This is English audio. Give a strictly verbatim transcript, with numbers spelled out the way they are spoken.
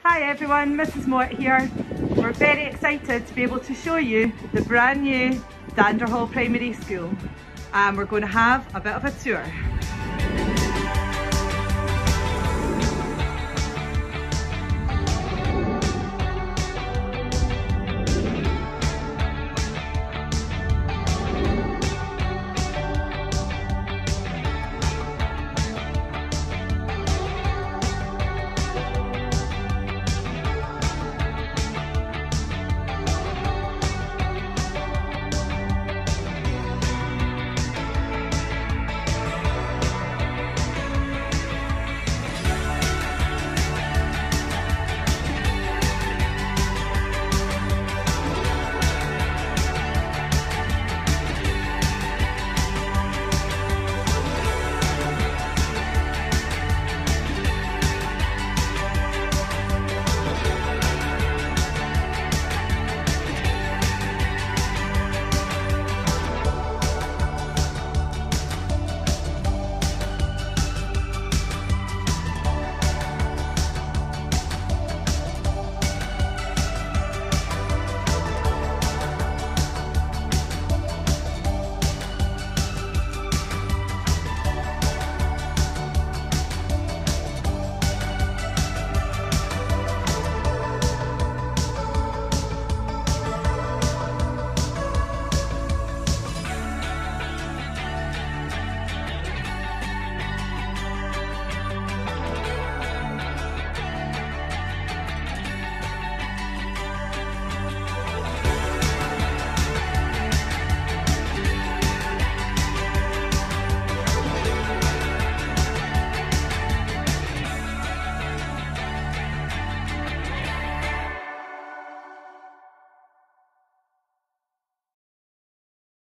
Hi everyone, Missus Mort here. We're very excited to be able to show you the brand new Danderhall Primary School, and we're going to have a bit of a tour.